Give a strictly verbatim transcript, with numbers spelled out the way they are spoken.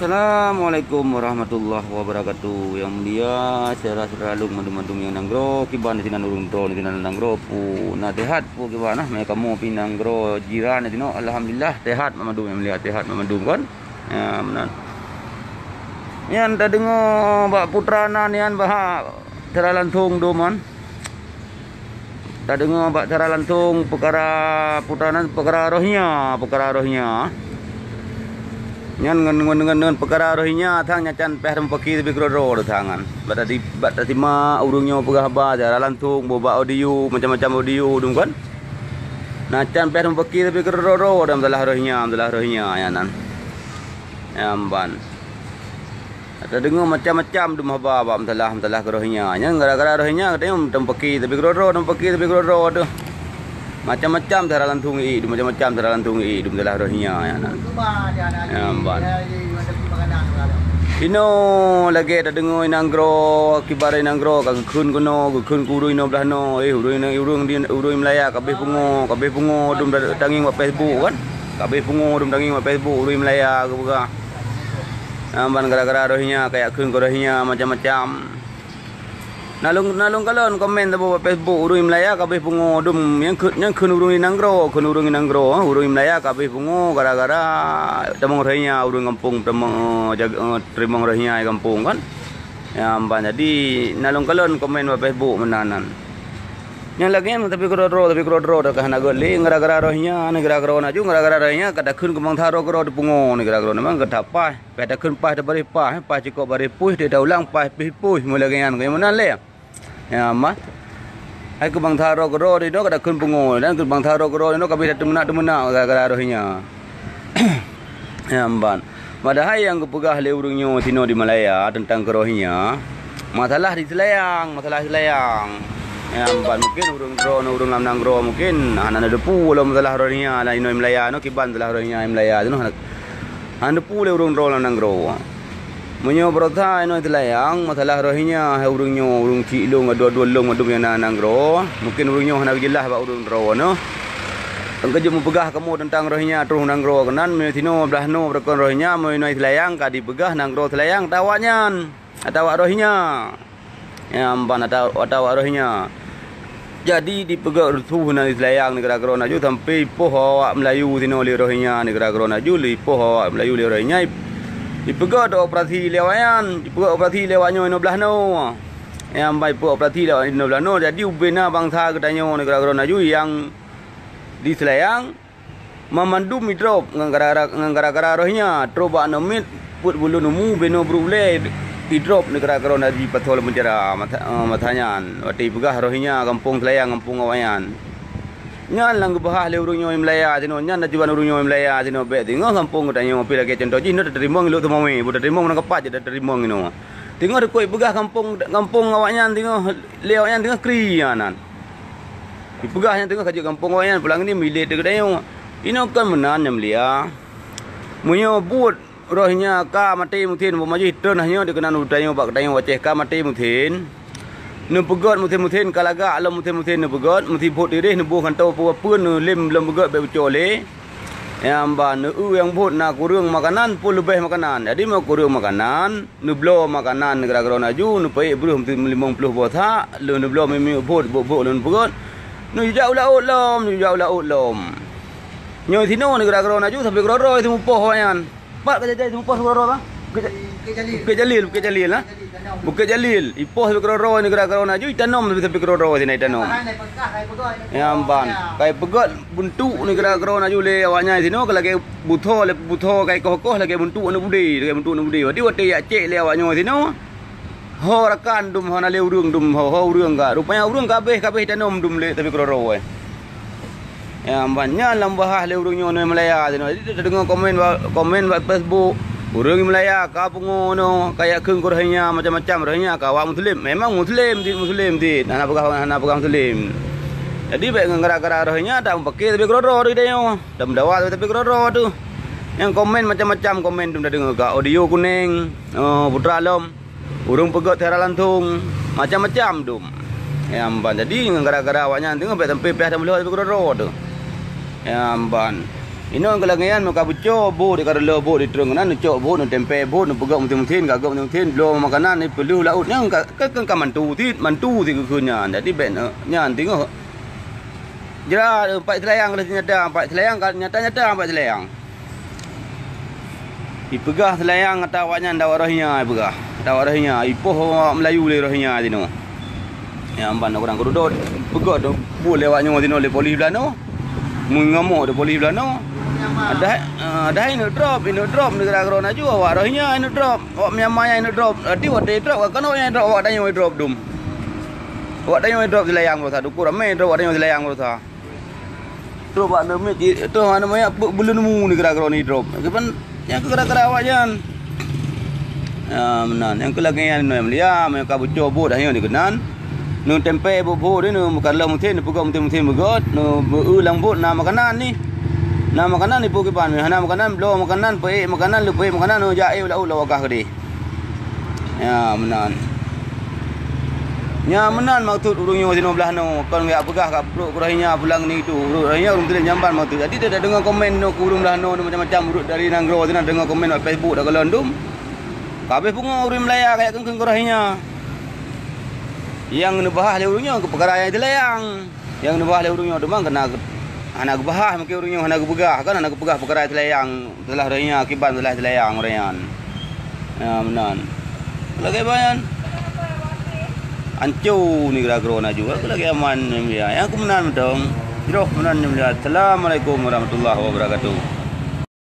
Assalamualaikum warahmatullahi wabarakatuh. Yang mulia secara selalu mandum-mandum yang nanggro kiban di sinan urung tro di sinan nanggro pu nasihat pu kiban nah mereka kamu pinanggro jiran itu no alhamdulillah sehat mamandum yang mulia sehat mamandum kan ya benar. Yan ta dengo bak putrana nian bah cara lantung doman. Ta dengo bak cara lantung perkara putrana perkara rohnya perkara rohnya. Nyan ngan ngan ngan perkara rohinya thang nyacan peh ram peki tapi kro tangan. Bat tadi bat tadi ma urungnya pegah ba cara lantung boba audio macam-macam audio dum kan. Nacan peh ram peki tapi kro dalam dalah rohinya dalah rohinya yanan. Amban. Ada dengar macam-macam dum haba ba dalah dalah rohinya. Nyan gara-gara rohinya katanya dum peki tapi kro dum peki tapi kro tu. Macam-macam cara lantung i, macam-macam cara lantung i, dum dalah rohinya yanan. Amban. Ino lagi ada dengar inanggro kibar inanggro kag kun kuno kun kuru ino belah no eh urung urung di urung Melaya kabeh pungo kabeh pungo dum danging wa Facebook kan kabeh pungo dum danging wa Facebook urung Melaya ke buka amban gara-gara rohinya kayak kun rohinya macam-macam nalung nalung kalon komen tabo Facebook urung Melaya kabeh pungo dum yang kun yang kun urung inanggro kun urung inanggro urung Melaya kabeh pungo gara-gara temong rohinya urung kampung temong jaga terima rohinya kampung kan ya amban jadi nalung kalon komen wa Facebook menanan yang lagi tapi krodro tapi krodro dah kahana goli gara-gara rohinya ni gara-gara naju gara-gara rohinya kada kun kemang tharo kro pungo ni gara-gara memang kada pai kada kun pai da bari pai pai ciko bari puih de daulang pai pi puih mulai gan ke menan le ya mah hai ke bang tharo kro di no kada kun pungo dan ke bang tharo kro no kabeh temena temena gara-gara rohinya ya amban padahal yang kepegah le urungnya tino di Malaya tentang rohinya masalah di Selayang masalah Selayang ya amban mungkin urung dro no urung lam nanggro mungkin anak depu lo masalah rohinya la ino Malaya no kiban masalah rohinya Malaya no han depu le urung dro lam nanggro menyo berota ino Selayang masalah rohinya ha urungnya urung ci long ado-ado long ado yang nanggro mungkin urungnya hana jelas ba urung dro no engke jemu pegah kamu tentang rohinya terus nanggro kenan me tino belah no berkon rohinya me ino Selayang ka dipegah nanggro Selayang tawanyan atau rohinya ya amban atau atau rohinya jadi dipegak rusuh na Selayang negara Corona ju sampai poh awak Melayu tino li rohinya negara Corona ju li poh awak Melayu li rohinya dipegak do operasi lewayan dipegak operasi lewanyo ino belah no yang baik po operasi lewan ino belah no jadi ubena bangsa kedanyo negara Corona ju yang di Selayang memandum midrop ngangara ngangara rohinya troba nomit put bulu numu beno brule drop negara Corona di patol menjara mathanyan wati pegah rohinya kampung Selayang kampung awayan nyan lang bahah le urungnya Melaya tino nyan na jiban urungnya Melaya tino be tingo kampung katanya pi lagi contoh jino terima ngilo tu mami budak terima nang kapat je terima ngino tingo de koi pegah kampung kampung awayan tingo le awayan tingo krianan di pegahnya tingo kaji kampung awayan pulang ni milik de katanya ino kan menan nyam lia munyo but rohnya ka mati mungkin bo maju hitun hanya dikenan udayo bak dayo waceh ka mati mungkin nu pegot mungkin mungkin kalaga alam mungkin mungkin nu pegot mungkin bot dirih nu bu kantau pu pun nu lim lem pegot be cole yang ba nu u yang bot na kurung makanan pun lebih makanan jadi mau kurung makanan nu blo makanan negara Corona ju nu pai bruh lima puluh botha lu nu blo mimi bot bot bot nu pegot nu jau la lom nu jau la lom nyo thino negara Corona ju sampai kro itu poh yan Pak kerja itu pos kro bang. Bukit Jalil, Bukit Jalil lah. Bukit Jalil, ipos kro ro ni kira Corona ju tanom tapi kro ro sini tanom. Ya amban, kai pegot buntu ni kira Corona ju le awaknya sini kalau lagi butho le butho kai kokoh lagi buntu anu budi, lagi buntu anu budi. Wati wati ya cek le awaknya sini. Ho rakan dum hana le urung dum ho ho urung ka. Rupanya urung kabeh kabeh tanom dum le tapi kro ro. Ya banyak lambah le urungnya no Melaya jadi dengar komen komen buat Facebook urung Melaya ka pungono kayak keung rohinya macam-macam rohinya ka awak muslim memang muslim di muslim di anak pegang anak pegang muslim jadi baik ngara-ngara rohinya tak pakai tapi kro-kro di dia dah mendawa tapi kro-kro tu yang komen macam-macam komen tu dah dengar ka audio kuning oh putra alam urung pegot tera lantung macam-macam tu ya amban jadi ngara-ngara awaknya tengok sampai sampai peh dah mula tapi kro-kro tu ya amban Ino ang kalangayan mo kabucho bo di karelo bo di terungan nu cok bo nu tempe bo nu pegak mutin-mutin kagak mutin-mutin lo makanan ni perlu laut yang ka kan ka mantu ti mantu ti kekunyan jadi ben nyan tengok jera empat selayang kalau nyata empat selayang kalau nyata-nyata empat selayang ipegah selayang kata awaknya ndak rohnya ipegah ndak rohnya ipoh Melayu le rohnya tino ya amban orang kerudut pegak tu boleh awaknya tino le polis belano mengamuk de polis belano ada ada ini drop ini drop negara corona juga awak rohnya ini drop awak Myanmar ini drop di wate drop kan awak drop awak tanya drop dum awak tanya drop selayang rosa dukur ramai drop awak tanya selayang rosa drop awak nama itu mana maya belum nemu negara corona ni drop kapan yang kera-kera awak jan ya menan yang kelagian nu melia yang kabujo bo dah yang dikenan nu tempe bo bo ni nu bukan lam mungkin pukul mungkin begot nu ulang bo nama makanan ni nama makanan ni pukul pan hana makanan belum makanan pe makanan lu pe makanan nu jae ulah ulah wakah kedi ya menan nya menan maksud urungnya sino belah no kon ngai apegah ka perut kurahinya pulang ni tu urungnya urung tele nyamban maksud jadi dia dah dengar komen no urung belah no macam-macam urut dari Nanggro sini dengar komen kat Facebook dah kelondum kabeh pungo urung Melaya kayak kengkeng kurahinya yang nu bahah le urungnya ke perkara yang dilayang yang nu bahah le urungnya demang kena anak bahah mungkin urungnya anak begah kan anak begah perkara dilayang telah kurahinya akibat telah dilayang urayan ya menan lagi bayan ancu ni negara juga aku lagi aman ya yang aku menan dong. Jiro menan. Assalamualaikum warahmatullahi wabarakatuh.